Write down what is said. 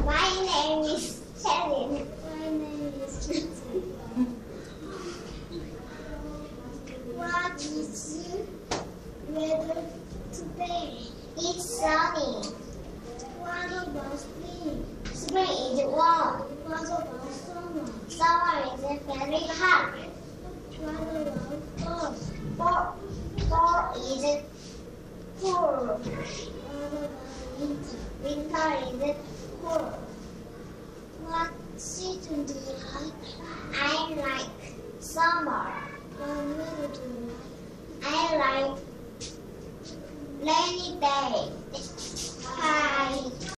My name is Shelly. My name is Kitty. What is the weather today? It's sunny. What about spring? Spring is warm. What about summer? Summer is very hot. What about fall? Fall is cool. What about winter? Winter is cool. What's